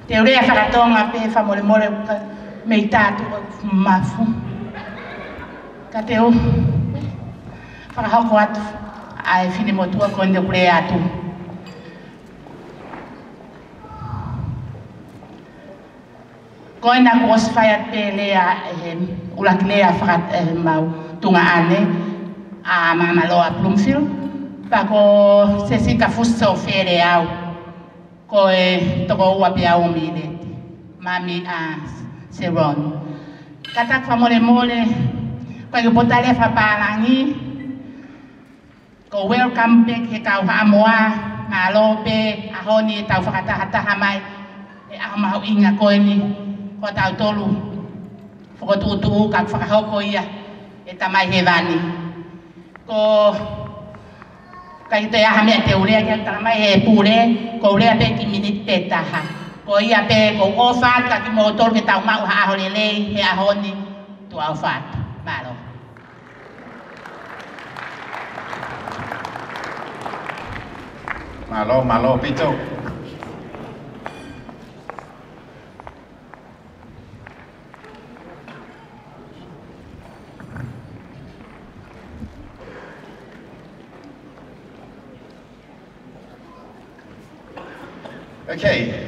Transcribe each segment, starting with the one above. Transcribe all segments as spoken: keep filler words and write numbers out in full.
Te urea whakatonga pe whamore more mei tātu mafu. Ka te u whakahoko atu ai whine motua konde kure atu. Koina kos whaiat pe lea ulak lea whakat mau tunga ane a Mamaloa Bloomfield. Pako se sika fusto fere au. Ko e toko ua pe au mileti. Mami a Seron. Katak whamore more, koe ke potale whaparangi. Ko welcome back he kau haamoa, malo pe, ahoni e tau whakatahataha mai. E ahamahu inga koe ni, ko tau tolu. Whakotuutuu kak whakahoko ia, e tamai he vani. Ko kai te aha mea te urea kia tamai he pure, ko urea pe ki minit pe taha. Ko ia pe ko ofat ka ki mo tol ke tau mau ha ahole lei he ahoni tu ofat. Malo. Malo, malo, pito. Okay.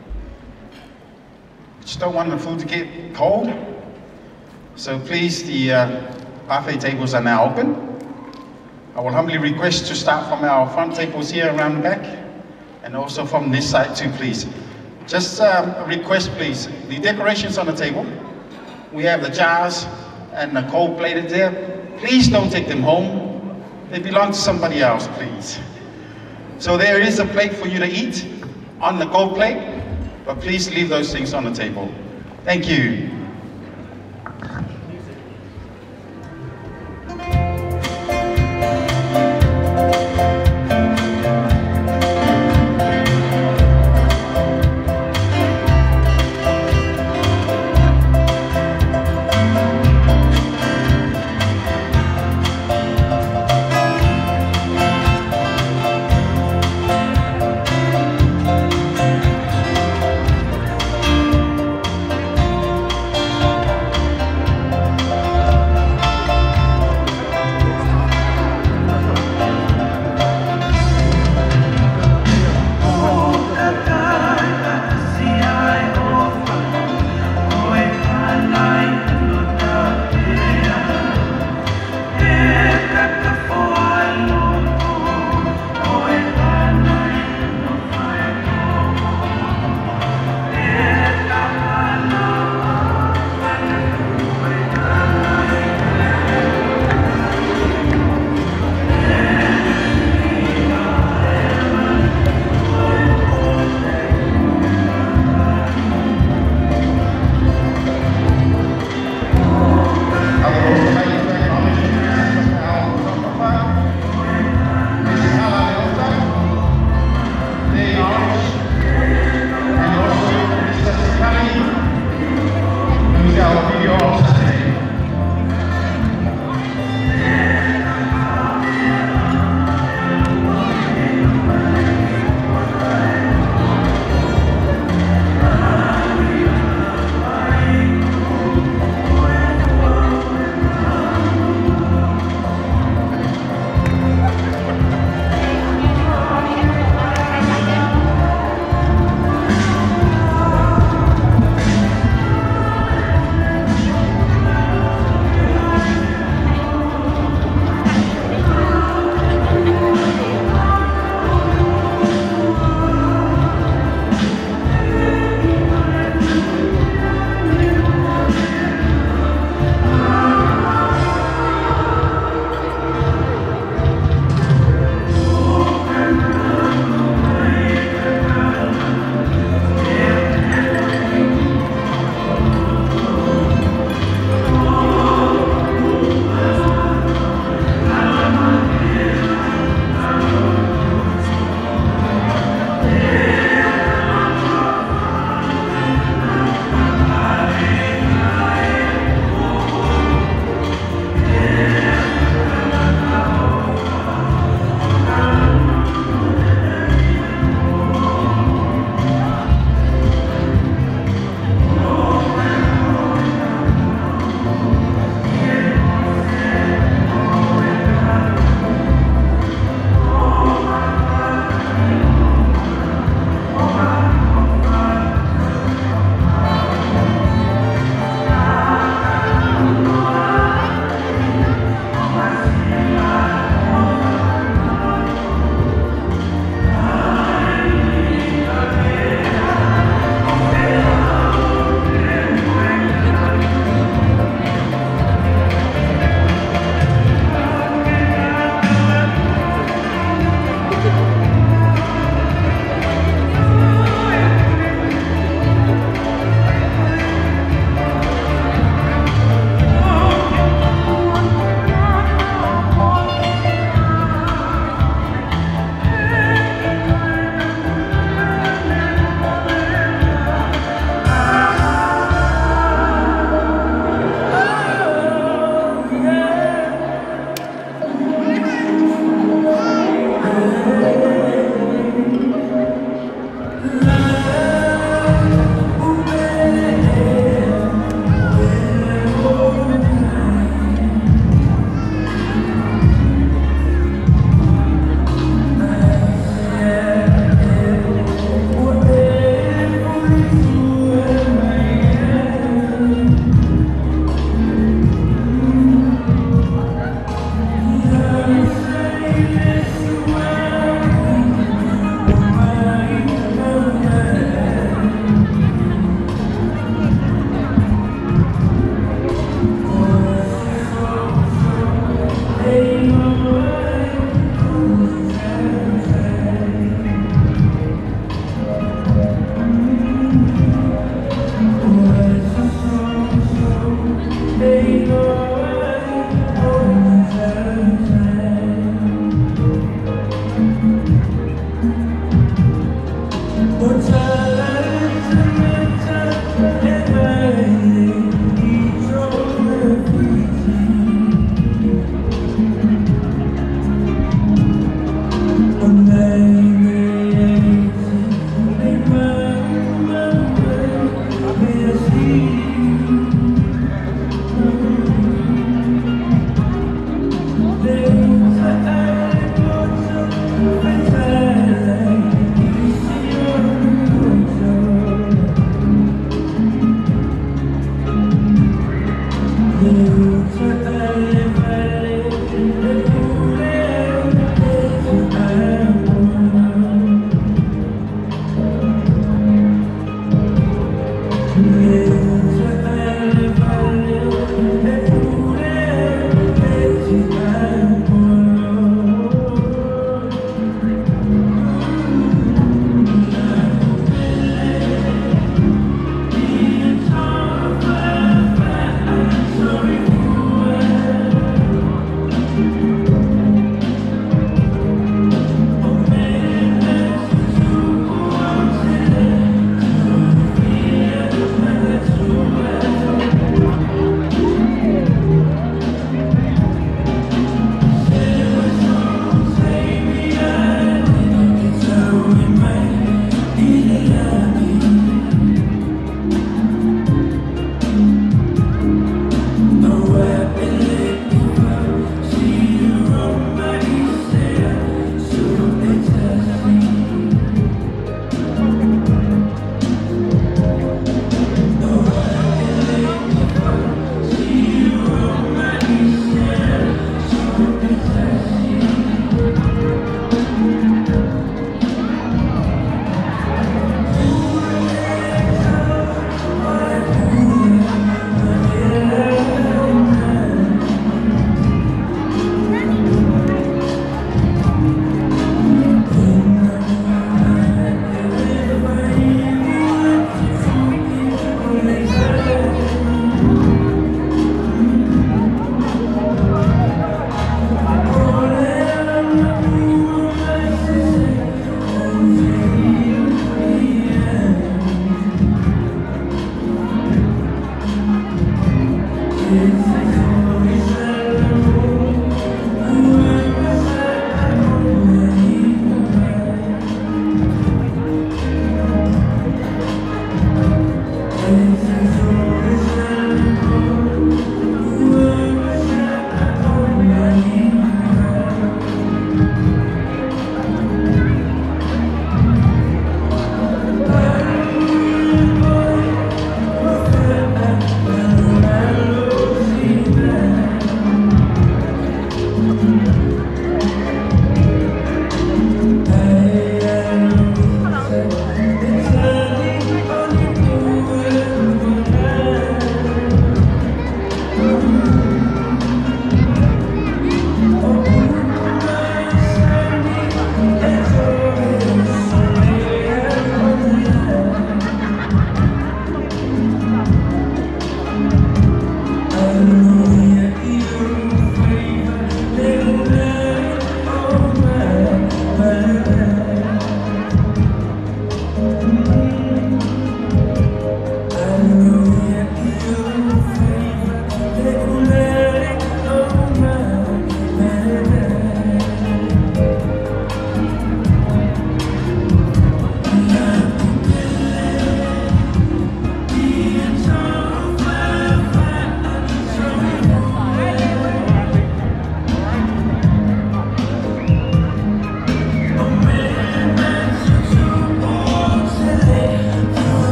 Just don't want the food to get cold. So please, the uh, buffet tables are now open. I will humbly request to start from our front tables here around the back, and also from this side too, please. Just um, a request, please. The decorations on the table, we have the jars and the cold plated there. Please don't take them home. They belong to somebody else, please. So there is a plate for you to eat on the cold plate, but please leave those things on the table. Thank you.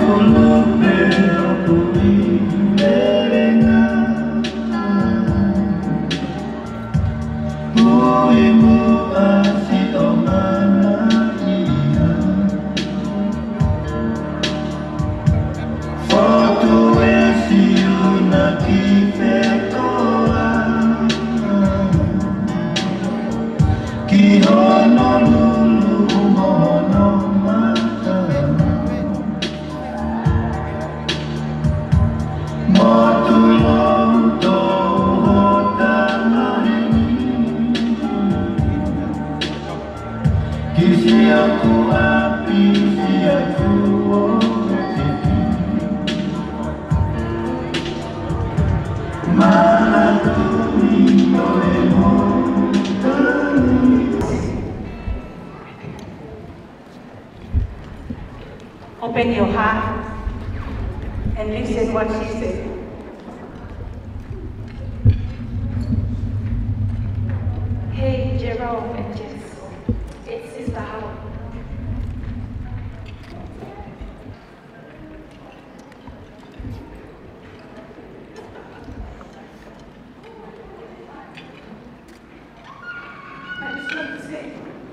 Open your heart and listen what she said. Hey, Jerome and Jess, it's Sister Howard. I just want to say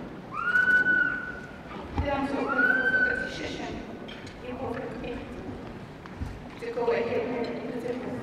that I'm so grateful for the decision you both made to go and get married in the temple.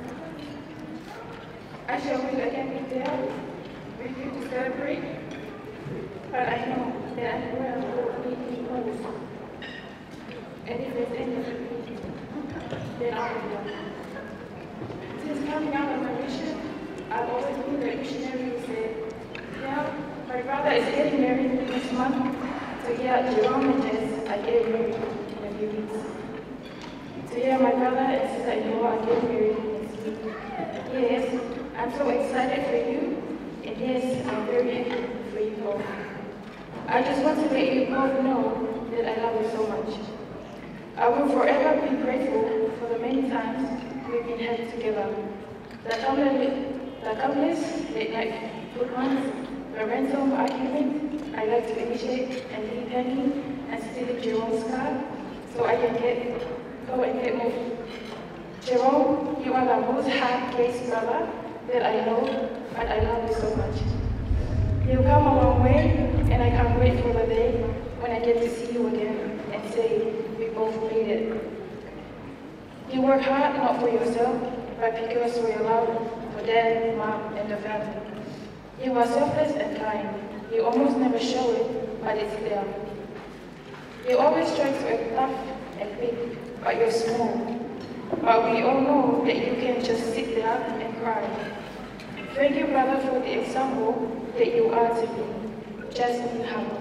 I shall wish I can be there with you to celebrate, but I know that I'm well will need you most. And if there's anything, then I will. Since coming out of my mission, I've always been the missionary who said, yeah, my brother is getting married next month, so yeah, Jerome and Jess are getting married in a few weeks. So yeah, my brother and sister-in-law are getting married next week. Yes, I'm so excited for you, and yes, I'm very happy for you both. I just want to let you both know that I love you so much. I will forever be grateful for the many times we've been had together. The countless, the countless late night food runs, the random argument I like to initiate and leave hanging and steal Jerome's car so I can get go and get moving. Jerome, you are the most hard-case brother that I know, but I love you so much. You've come a long way, and I can't wait for the day when I get to see you again and say we both made it. You work hard not for yourself, but because of your love for dad, mom, and the family. You are selfless and kind. You almost never show it, but it's there. You always try to act tough and big, but you're small. But we all know that you can just sit there and cry. Thank you, brother, for the example that you are to me. Jasmine Howard.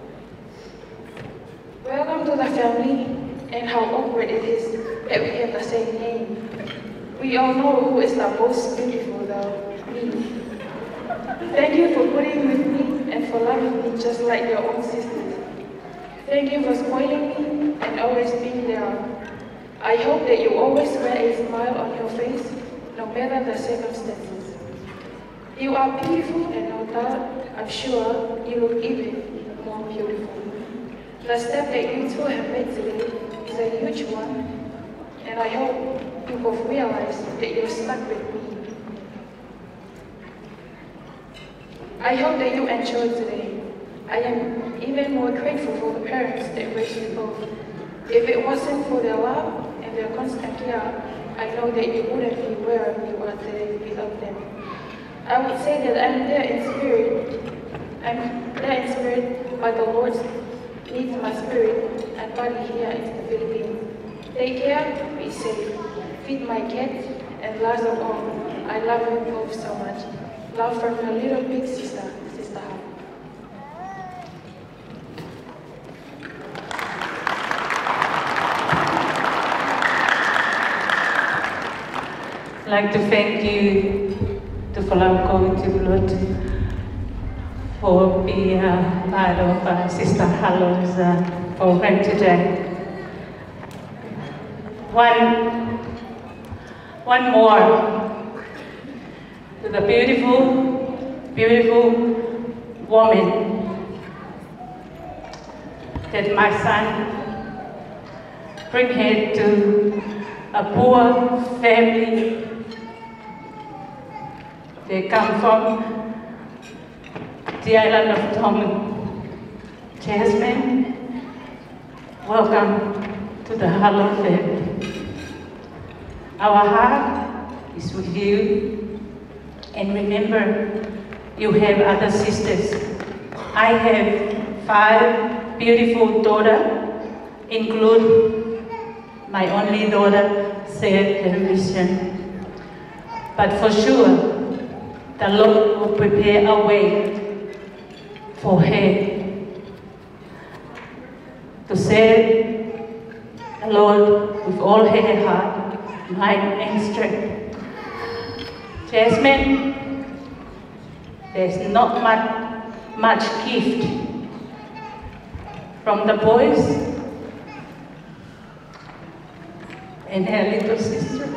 Welcome to the family, and how awkward it is that we have the same name. We all know who is the most beautiful, though, me. Thank you for putting with me and for loving me just like your own sisters. Thank you for spoiling me and always being there. I hope that you always wear a smile on your face, no matter the circumstances. You are beautiful, and no doubt, I'm sure you look even more beautiful. The step that you two have made today is a huge one, and I hope you both realize that you're stuck with me. I hope that you enjoyed today. I am even more grateful for the parents that raised you both. If it wasn't for their love and their constant care, I know that you wouldn't be where you are today without them. I would say that I'm there in spirit. I'm there in spirit, but the Lord needs my spirit and body here in the Philippines. Take care, be safe, feed my kids, and last of all, I love you both so much. Love from your little big sister, Sister Howard. I'd like to thank you to Folamco Tibulot for being uh, part of uh, Sister Howard's uh, program today. One, one more to the beautiful, beautiful woman that my son bring her to a poor family. They come from the island of Tonga. Jasmine, welcome to the Halo family. Our heart is with you, and remember, you have other sisters. I have five beautiful daughters, include my only daughter, Seth Henderson. But for sure, the Lord will prepare a way for her to serve the Lord with all her heart, mind, and strength. Jasmine, there's not much, much gift from the boys and her little sister.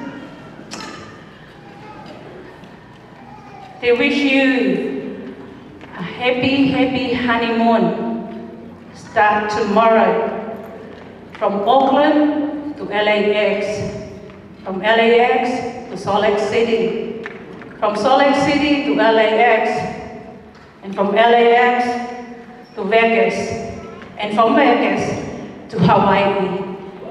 They wish you a happy, happy honeymoon. Start tomorrow from Auckland to L A X, from L A X to Salt Lake City, from Salt Lake City to L A X, and from L A X to Vegas, and from Vegas to Hawaii.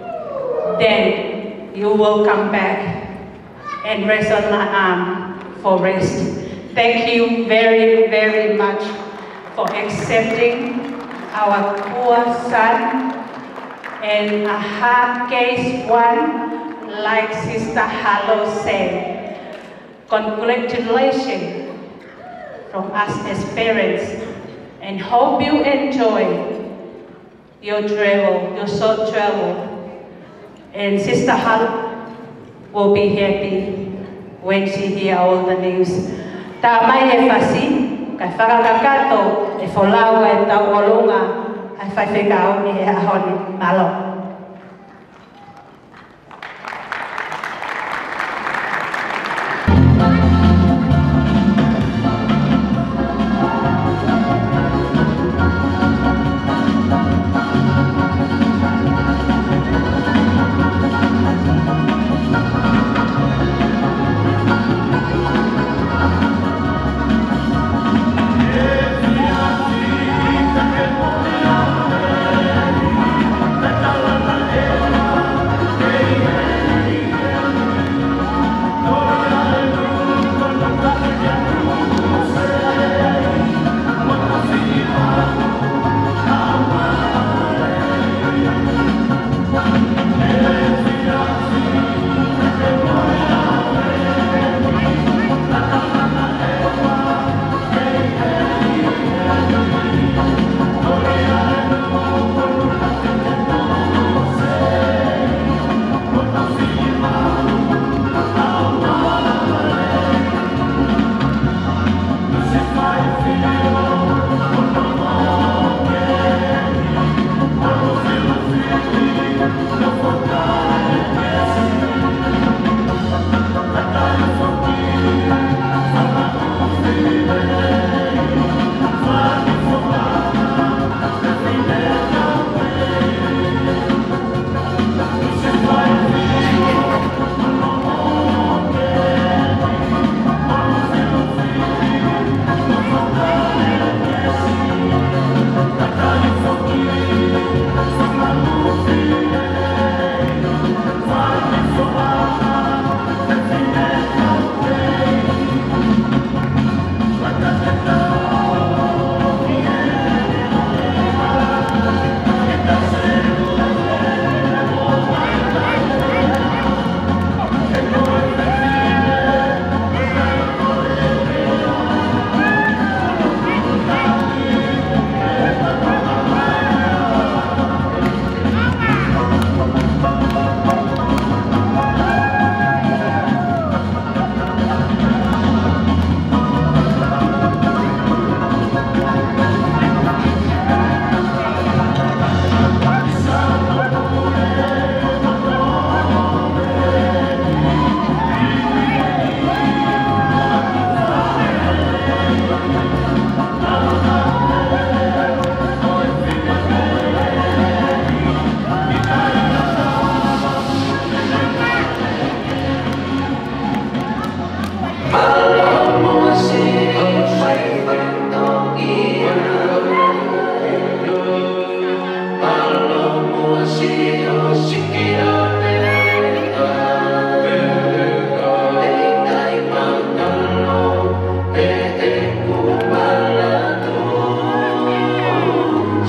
Then you will come back and rest on my arm for rest. Thank you very, very much for accepting our poor son, and a hard-case one, like Sister Halo said. Congratulations from us as parents, and hope you enjoy your travel, your short travel. And Sister Halo will be happy when she hears all the news. Ta mai e fasi, kai whakakakato e wholaua e tau olunga, ai whaiwhekao ni he ahoni malo. Let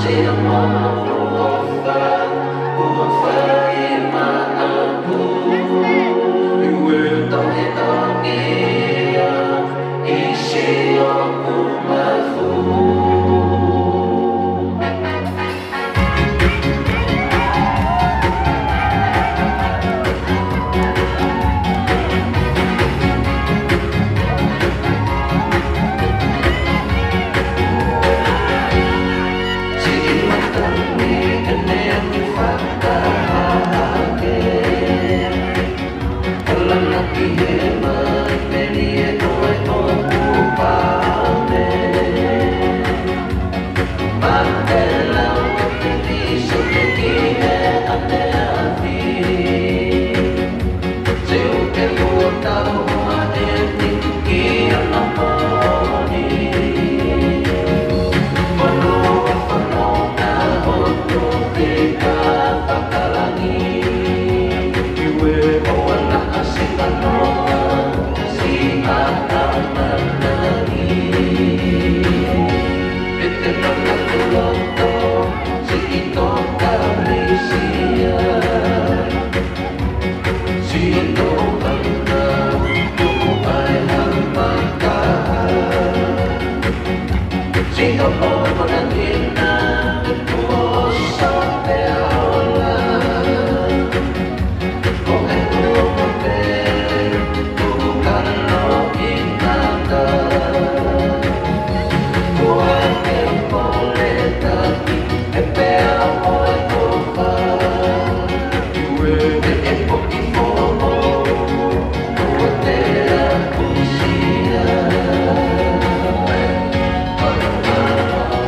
Terima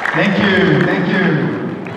Thank you, thank you.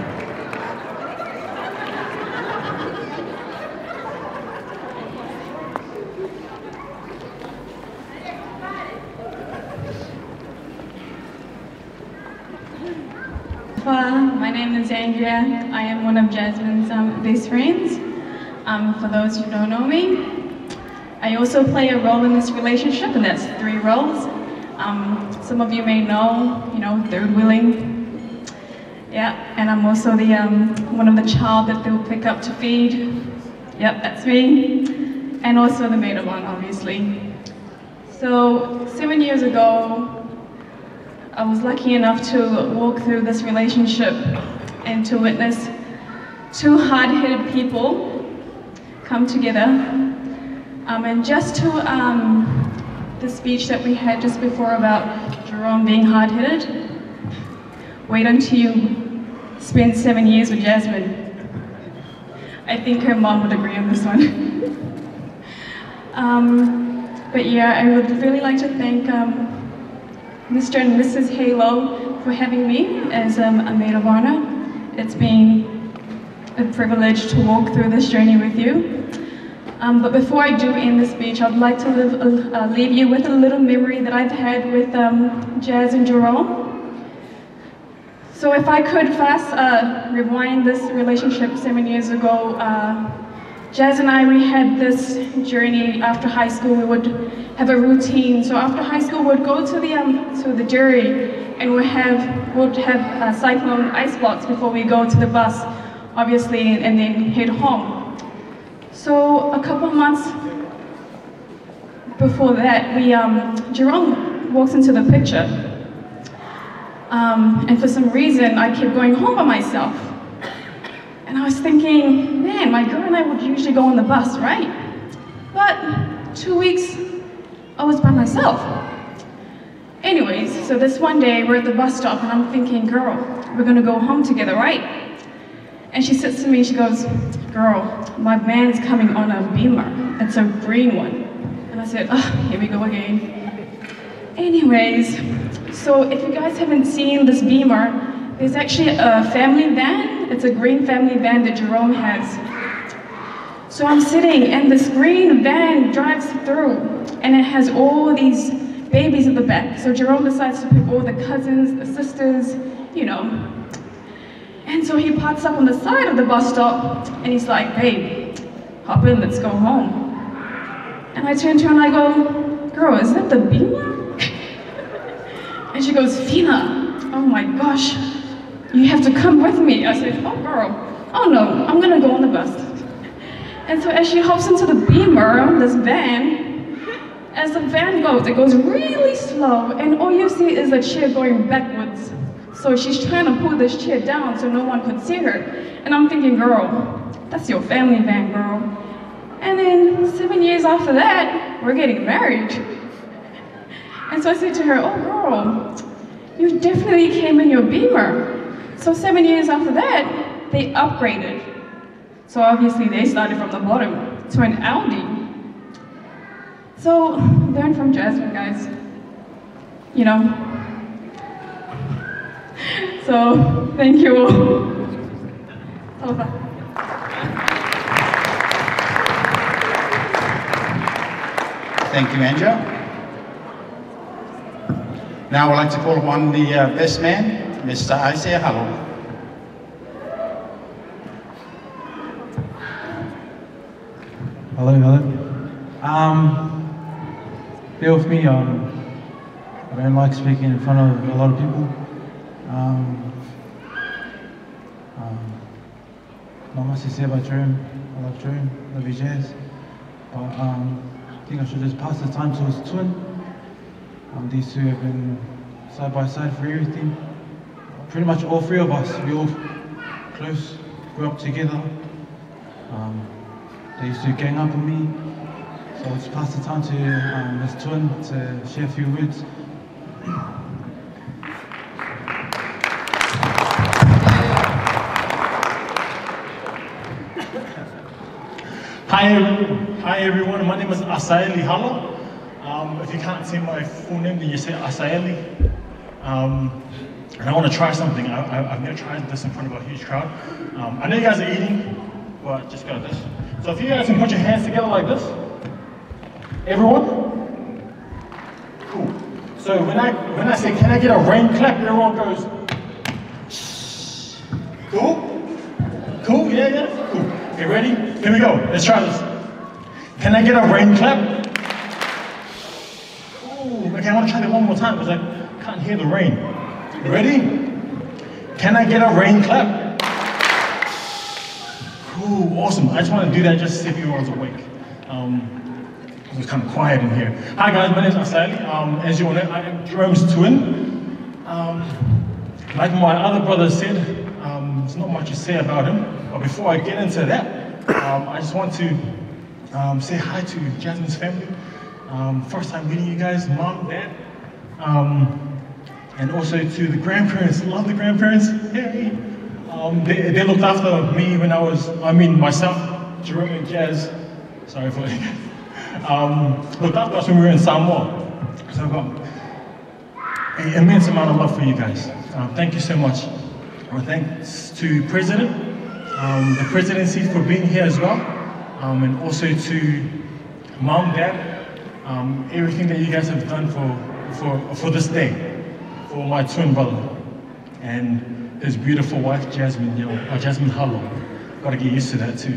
My name is Andrea. I am one of Jasmine's um, best friends. Um, for those who don't know me, I also play a role in this relationship, and that's three roles. Um, some of you may know, you know, third wheeling. Yeah, and I'm also the um, one of the child that they'll pick up to feed. Yep, that's me. And also the maid of honor, obviously. So seven years ago, I was lucky enough to walk through this relationship and to witness two hard-headed people come together. Um, and just to um, the speech that we had just before about Jerome being hard-headed, wait until you spend seven years with Jasmine. I think her mom would agree on this one. um, but yeah, I would really like to thank um, Mister and Missus Halo for having me as um, a maid of honor. It's been a privilege to walk through this journey with you. Um, but before I do end the speech, I'd like to live, uh, leave you with a little memory that I've had with um, Jazz and Jerome. So if I could fast uh, rewind this relationship seven years ago, uh, Jazz and I, we had this journey after high school. We would have a routine. So after high school, we'd go to the um, to the dairy, and we have would have uh, cyclone ice blocks before we go to the bus, obviously, and, and then head home. So a couple of months before that, we um, Jerome walks into the picture, um, and for some reason, I kept going home by myself. And I was thinking, man, my girl and I would usually go on the bus, right? But two weeks, I was by myself. Anyways, so this one day, we're at the bus stop, and I'm thinking, girl, we're gonna go home together, right? And she says to me, she goes, girl, my van's coming on a Beamer. It's a green one. And I said, oh, here we go again. Anyways, so if you guys haven't seen this Beamer, there's actually a family van. It's a green family van that Jerome has. So I'm sitting, and this green van drives through, and it has all these babies at the back. So Jerome decides to pick all the cousins, the sisters, you know. And so he parks up on the side of the bus stop, and he's like, babe, hop in, let's go home. And I turn to her and I go, girl, is that the Beamer? And she goes, Fina, oh my gosh, you have to come with me. I said, oh girl, oh no, I'm gonna go on the bus. And so as she hops into the Beamer, this van, as the van goes, it goes really slow, and all you see is the chair going backwards. So she's trying to pull this chair down so no one could see her. And I'm thinking, girl, that's your family van, girl. And then seven years after that, we're getting married. And so I said to her, oh girl, you definitely came in your Beamer. So seven years after that, they upgraded. So obviously they started from the bottom to an Audi. So learn from Jasmine, guys. You know. So thank you all. Over. Thank you, Andrea. Now I'd like to call upon the uh, best man, Mister Isaiah Hallow. Hello, hello. Um, bear with me, um, I don't like speaking in front of a lot of people. Um, um, not much to say about Jerome. I love Jerome, love you, Jazz. But um, I think I should just pass the time to his twin. Um, these two have been side by side for everything. Pretty much all three of us, we all close, grew up together. Um, they used to gang up on me. So I'll just pass the time to um, his twin to share a few words. Hi, hi everyone, my name is Asaeli Hala. Um, if you can't say my full name, then you say Asaeli. Um, and I want to try something. I, I, I've never tried this in front of a huge crowd. Um, I know you guys are eating, but just go like this. So if you guys can put your hands together like this, everyone. Cool. So when I when I say, can I get a rain clap, everyone goes, shh. Cool? Cool, yeah, yeah, cool. Okay, ready? Here we go, let's try this. Can I get a rain clap? Cool, okay, I want to try that one more time because I can't hear the rain. Ready? Can I get a rain clap? Cool, awesome. I just want to do that just to see if everyone's awake. Um, It was kind of quiet in here. Hi guys, my name is Asali. Um, as you all know, I am Jerome's twin. Um, like my other brother said, um, there's not much to say about him. But before I get into that, um, I just want to um, say hi to Jasmine's family. Um, first time meeting you guys, mom, dad. Um, and also to the grandparents. Love the grandparents. Hey. Um, they, they looked after me when I was, I mean myself, Jerome and Jazz. Sorry for Um, looked after us when we were in Samoa. So I've got an immense amount of love for you guys. Uh, thank you so much. Well, thanks to President, um, the presidency for being here as well, um, and also to Mom, Dad, um, everything that you guys have done for, for, for this day, for my twin brother, and his beautiful wife, Jasmine, you know, or Jasmine Halo. Gotta get used to that too.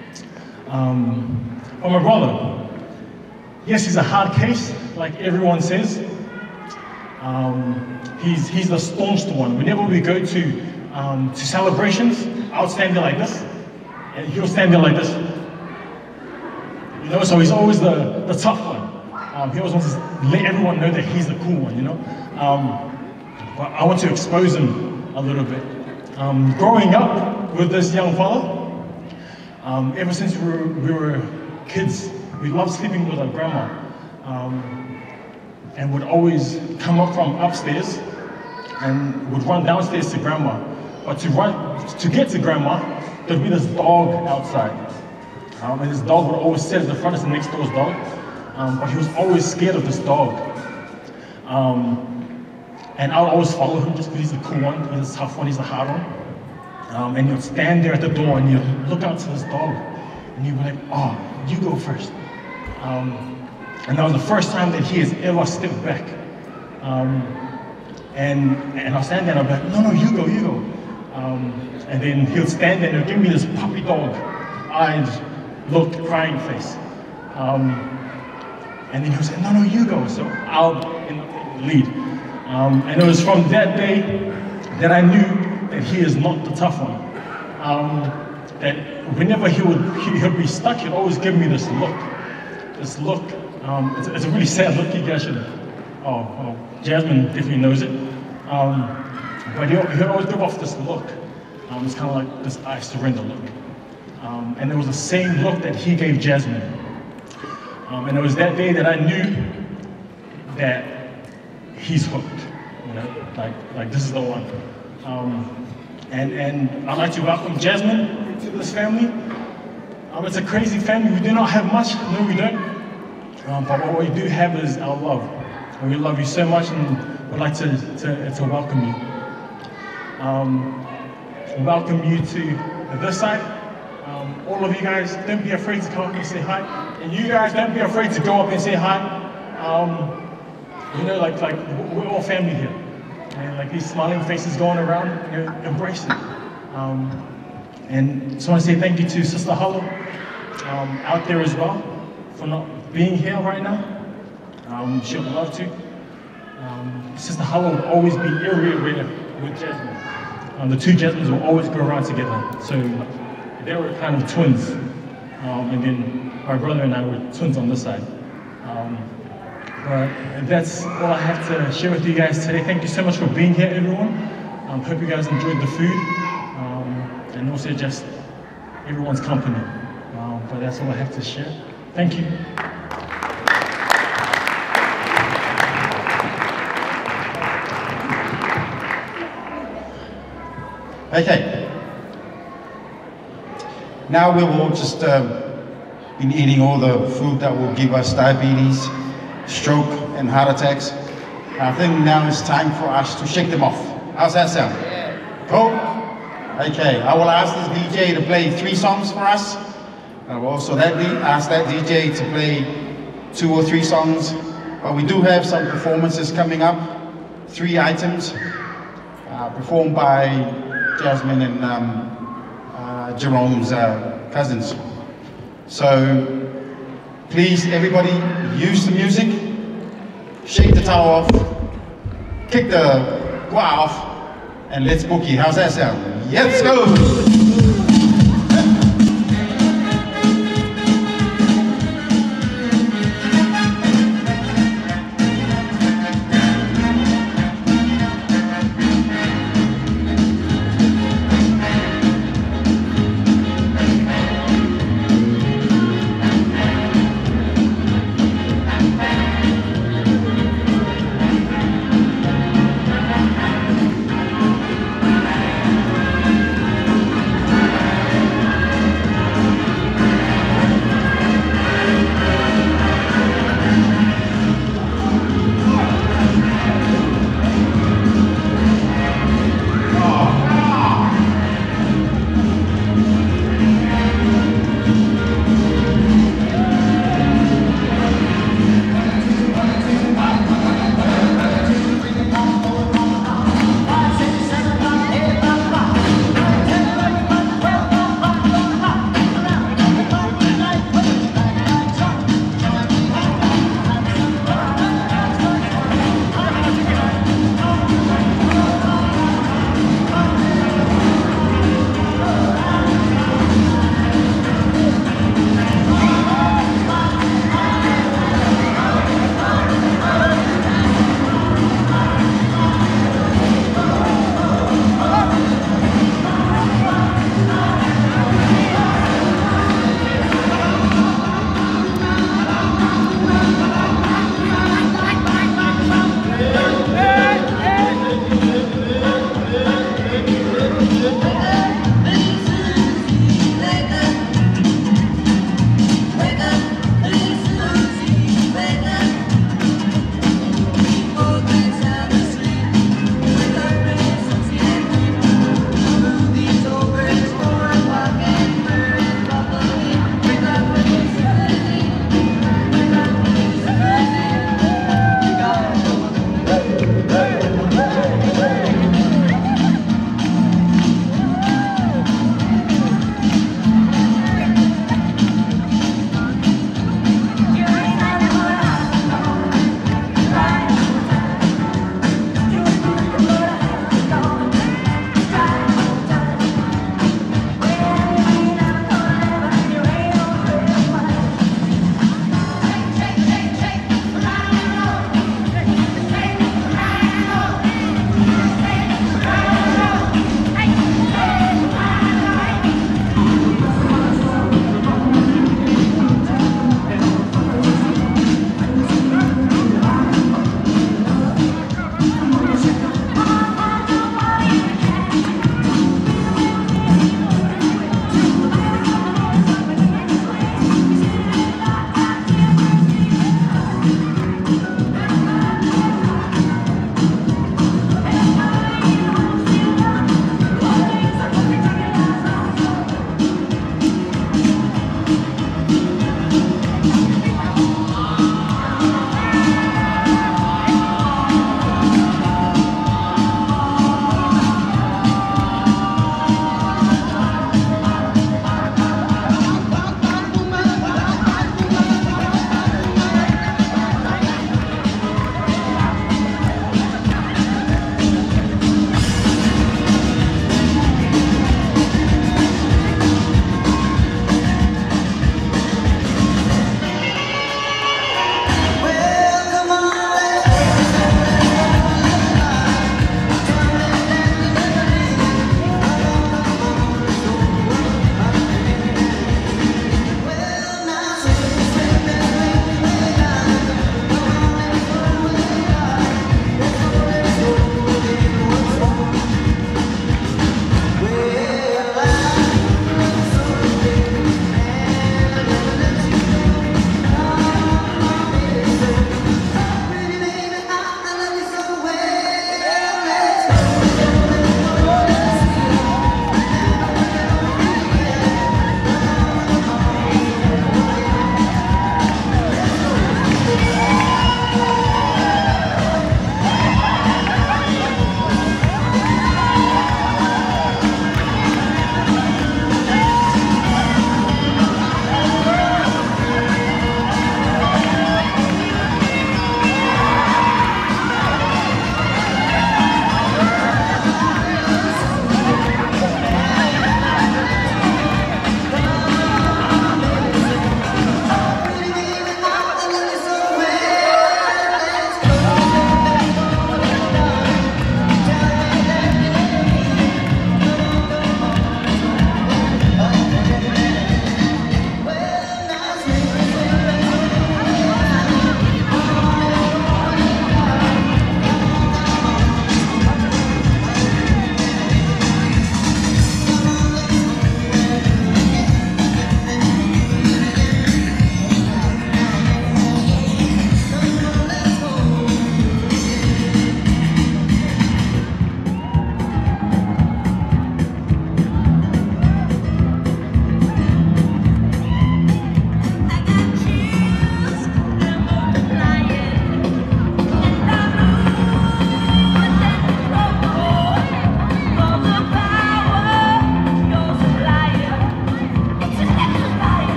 Um, for my brother, yes, he's a hard case, like everyone says. Um, he's, he's the staunch one. Whenever we go to, um, to celebrations, I'll stand there like this, and he'll stand there like this. You know, so he's always the, the tough one. Um, he always wants to let everyone know that he's the cool one, you know? Um, but I want to expose him a little bit. Um, growing up with this young fella, um, ever since we were, we were kids, we loved sleeping with our grandma, um, and would always come up from upstairs and would run downstairs to grandma. But to run, to get to grandma, there'd be this dog outside. Um, and this dog would always sit at the front of the next door's dog, um, but he was always scared of this dog. Um, and I would always follow him just because he's the cool one, he's the tough one, he's the hard one. Um, and you'd stand there at the door and you'd look out to this dog, and you'd be like, oh, you go first. Um, and that was the first time that he has ever stepped back. Um, and, and I'll stand there and I'll be like, no, no, you go, you go. Um, and then he'll stand there and he'll give me this puppy dog eyes, look, crying face. Um, and then he'll say, no, no, you go. So I'll in the lead. Um, and it was from that day that I knew that he is not the tough one. Um, that whenever he would he, he'd be stuck, he'd always give me this look. This look, um, it's, it's a really sad look. You guys should, oh, oh Jasmine definitely knows it. Um, but he'll, he'll always give off this look. Um, it's kind of like this I surrender look. Um, and it was the same look that he gave Jasmine. Um, and it was that day that I knew that he's hooked. You know, like, like this is the one. Um, and, and I'd like to welcome Jasmine to this family. Um, it's a crazy family. We do not have much. No, we don't. Um, but what we do have is our love. And we love you so much, and we'd like to, to, to welcome you. Um, welcome you to this side. Um, all of you guys, don't be afraid to come up and say hi. And you guys, don't be afraid to go up and say hi. Um, you know, like, like we're all family here. And like these smiling faces going around, you know, embrace it. Um, and just want to say thank you to Sister Halo um, out there as well for not being here right now. Um, she would love to. Um, Sister Halo will always be everywhere with Jasmine. Um, the two Jasmines will always go around together. So they were kind of twins. Um, and then my brother and I were twins on this side. Um, but that's all I have to share with you guys today. Thank you so much for being here, everyone. Um, hope you guys enjoyed the food. Um, and also just everyone's company. Um, but that's all I have to share. Thank you. Okay. Now we will just um, been eating all the food that will give us diabetes, stroke, and heart attacks. I think now it's time for us to shake them off. How's that sound? Cool? Okay, I will ask this D J to play three songs for us. I will also that ask that D J to play two or three songs. But we do have some performances coming up. Three items uh, performed by Jasmine and um, uh, Jerome's uh, cousins. So please, everybody, use the music, shake the towel off, kick the gua off, and let's boogie. How's that sound? Let's go!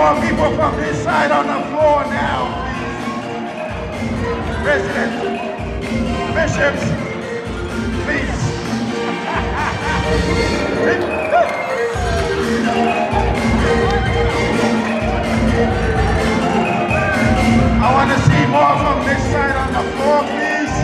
more people from this side on the floor now, please. President, bishops, please. I want to see more from this side on the floor, please.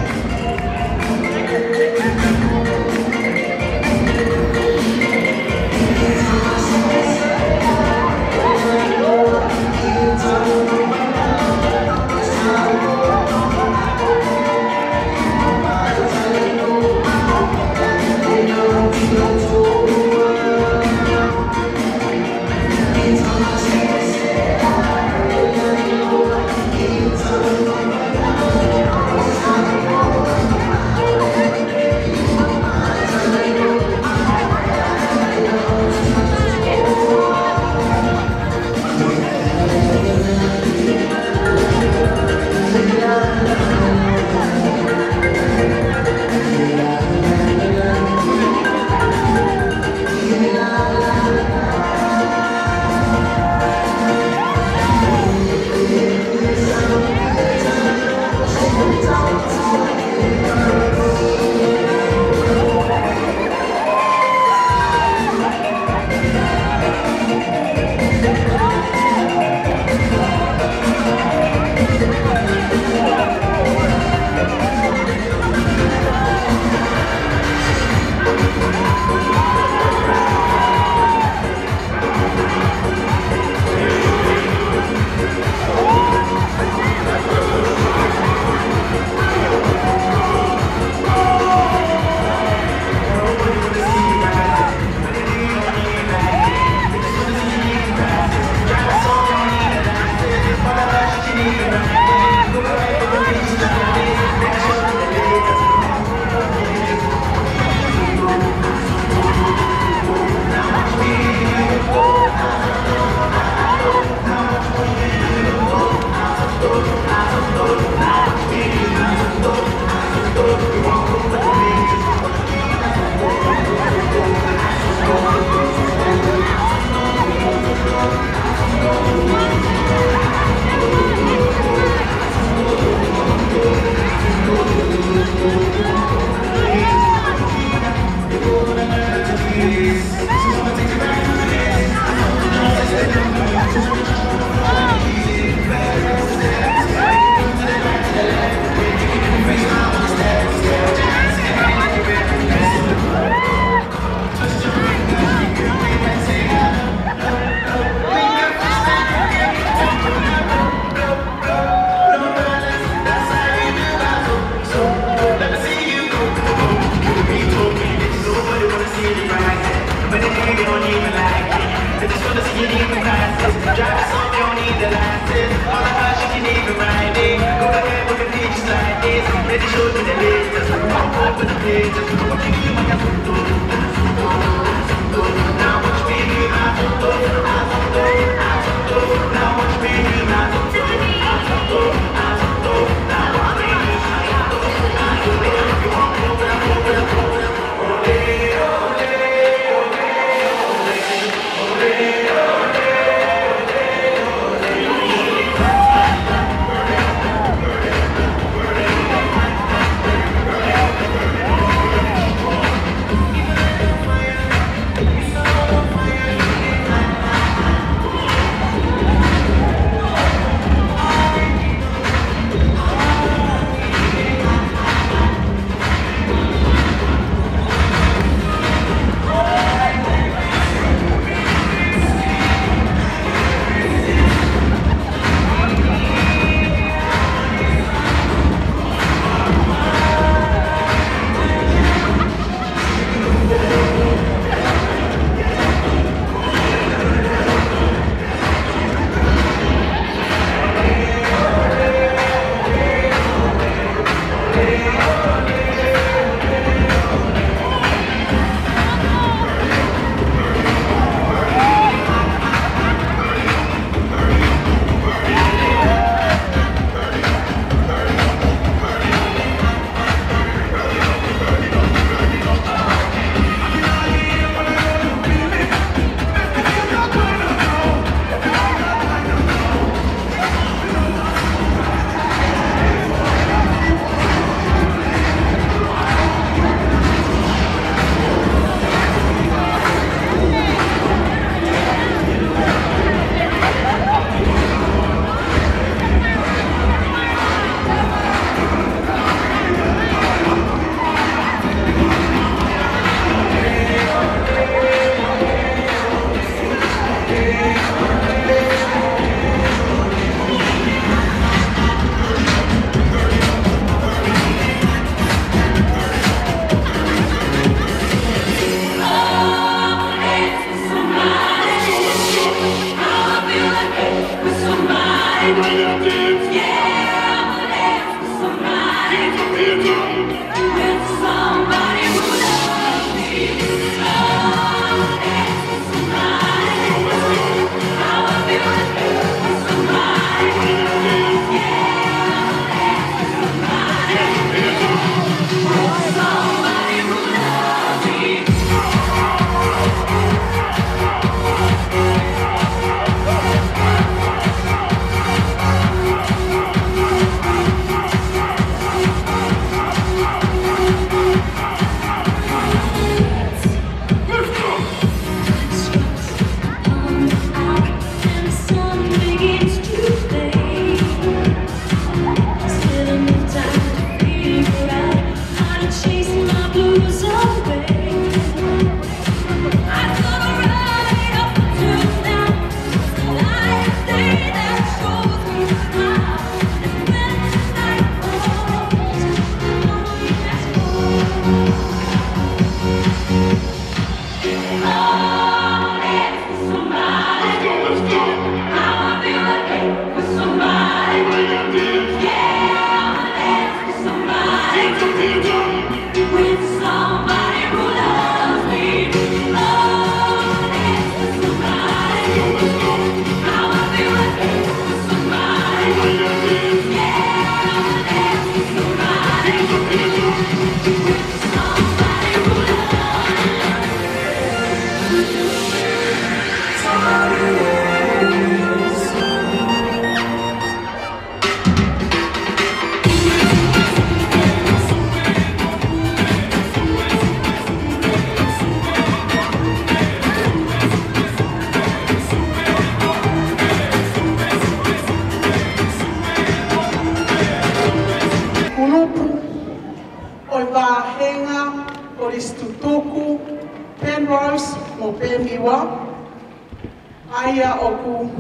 Aia oku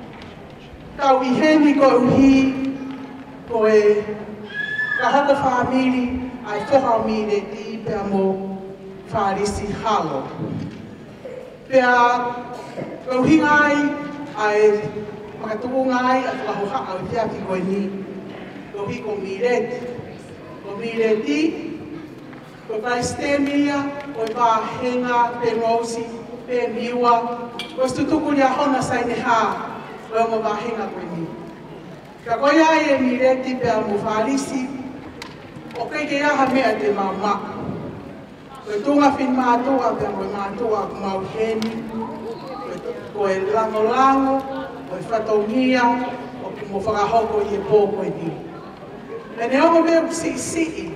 tau I heni ko uhi ko e ka hoko whamiri ai whoha mire ti pia mo wharisi halo. Pia ko uhi ngai ai makatuku ngai a tukaho haa o tia ki koe ni ko uhi ko mireti. Ko mireti ko kai stemia ko i wāhenga pe ngausi pe miwa ko stutuku lia hona saine ha ko mo vahenga ko ni ka ko ya e mireti pe mo farisi o ke ke ya ha me te mama ko tunga fin ma to a pe mo ma to a ma heni ko e lango lango ko e fatongia o ki mo faka hoko I e po ko ni e ne o me si si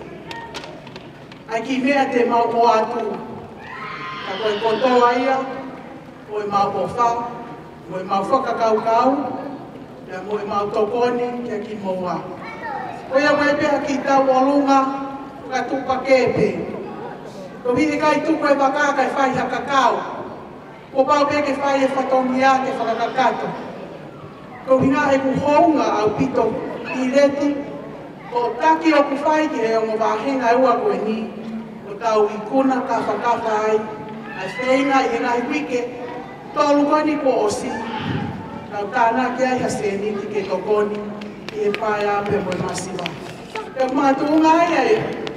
ai ki mea te mau o atu ka koe kotoa ia, koe mau pofa, koe mau whakakaukau, ia koe mau tokoni kia ki moa. Koe a koe pēha ki tau olunga, ka tupa kepe. Ko hini kai tuku e waka kai whai hakakau. Ko pau pe ke whai e whatongia ke whakakakato. Ko hina e kuhonga au pito I reti, ko taki o ku whai ki e o mo wahenga ua koe ni, ko tau I kuna ka whakawha ai, ai whenga I ngai wike, tolu koni ko osi. Tau tāna ki ai haseni ki ke tokoni, ki e pai a pe mo masiwa. Te mātunga ai ai,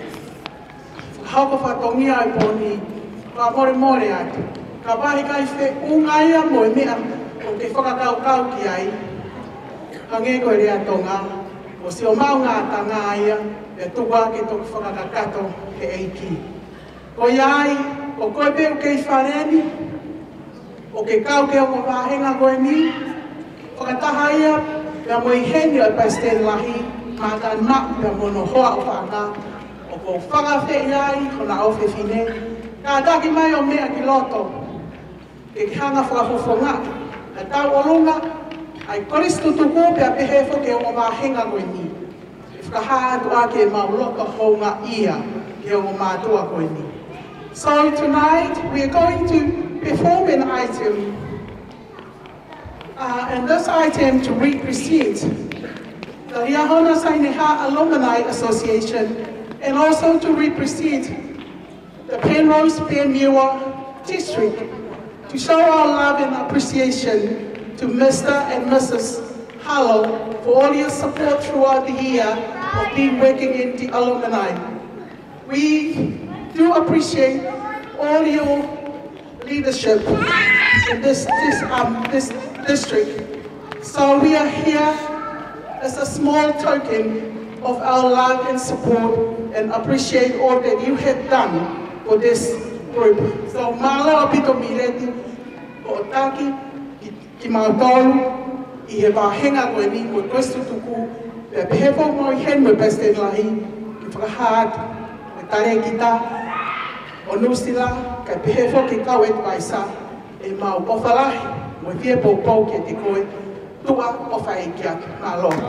hauko whatongia ai poni, ka more more atu. Ka pahi kai whe unga ia mo e mea, o te whakakaukau ki ai. Ka nge koe rea tonga, o si o mau ngā tanga ia, e tukua ki toku whakakakato ke eiki. Ko iai, o koe peu kei whareni, o ke kau ke o mo wāhenga koe ni, whakataha ia, pia mo I heni o pai sten lahi, mātan mak pia mo no hoa o whanga, o ko whakawhe iai, o na ofe fine, ka ataki mai o mea ki loto, ke ki hanga whakafofonga, na tau olunga, ai koristu tuku pia pehefo ke o mo wāhenga koe ni. E whakaha atu a ke mau loto honga ia, ke o mo mātua koe ni. So tonight we are going to perform an item, uh, and this item to represent the Riahona Saineha Alumni Association and also to represent the Penrose Penmura District to show our love and appreciation to Mister and Missus Halo for all your support throughout the year of being working in the alumni. We do appreciate all your leadership in this, this, um, this district. So we are here as a small token of our love and support and appreciate all that you have done for this group. So mala apito mireti o taki ki mautolu I he wahenga koe ni koe kwestu tuku pe pehefo mo I hen me peste lahi ki whakahat me tare kita o nusila ka pehefo ki kau et waisa e mau ofalahi mo fie pou pou ke te koe tua o whai kia ngā loko.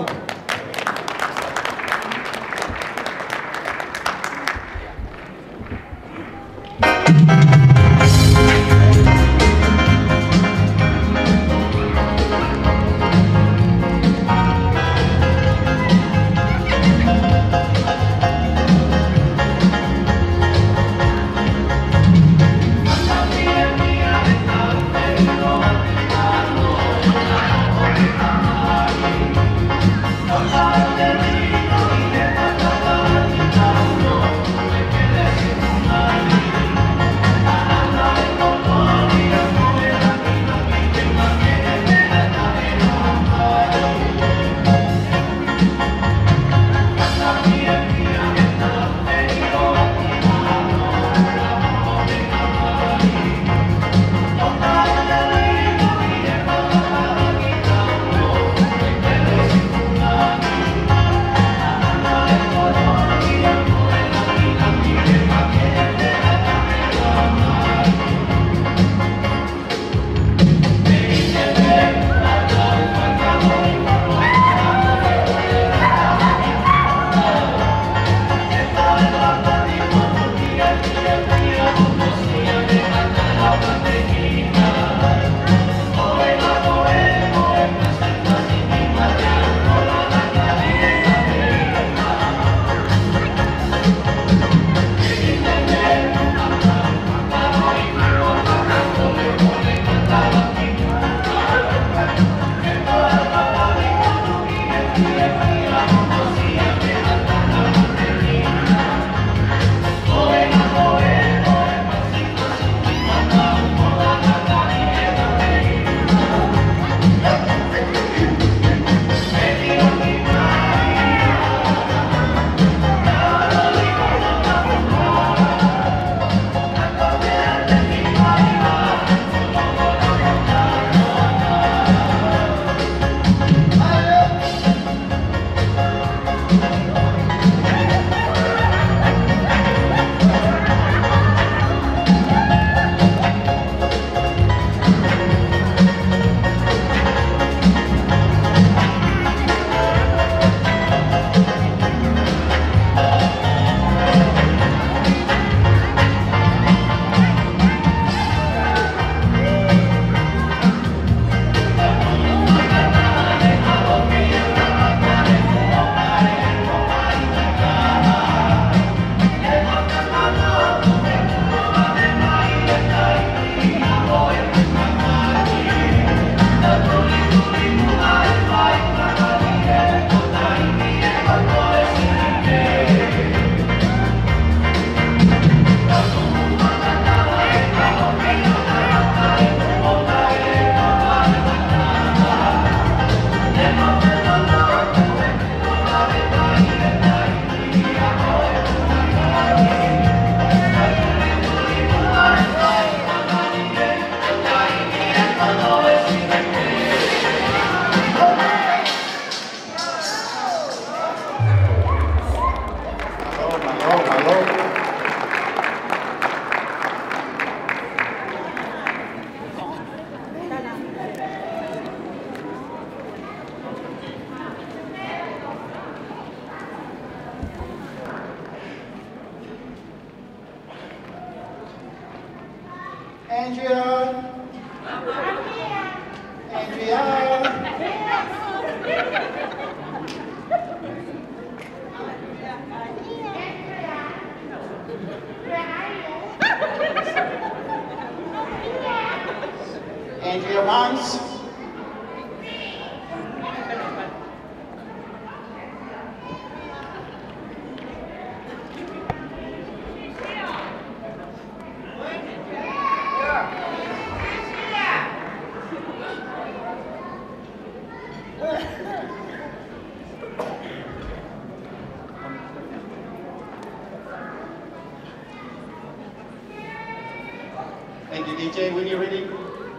Thank you, D J. When you're ready.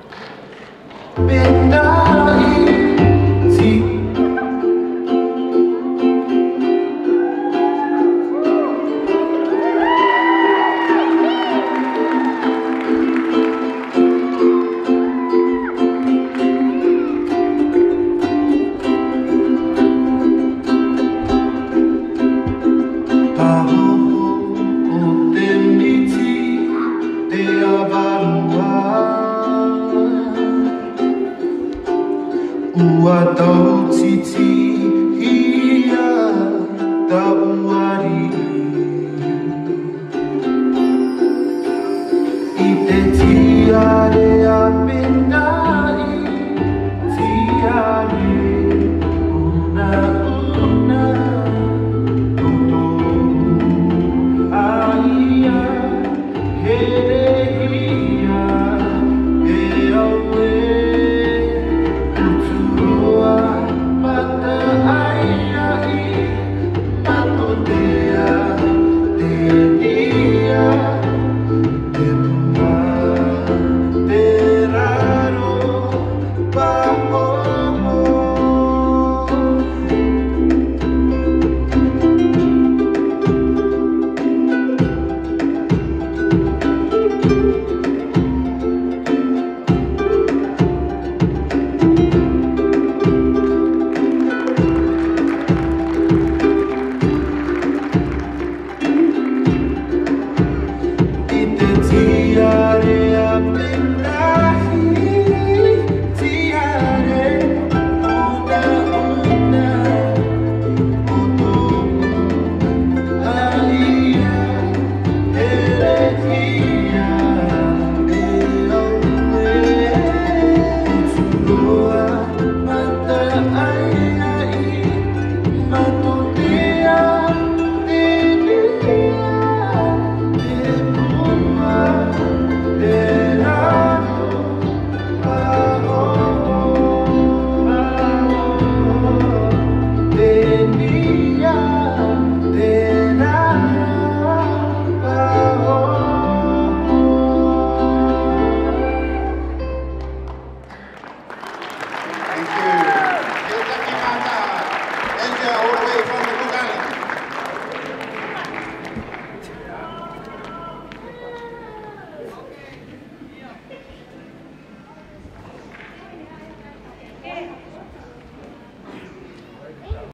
Ua tau titi ia tau wari I te tiare a penai tiare una una toto aia here ia e aue Thank you. Thank you, Mata. Thank you all the way from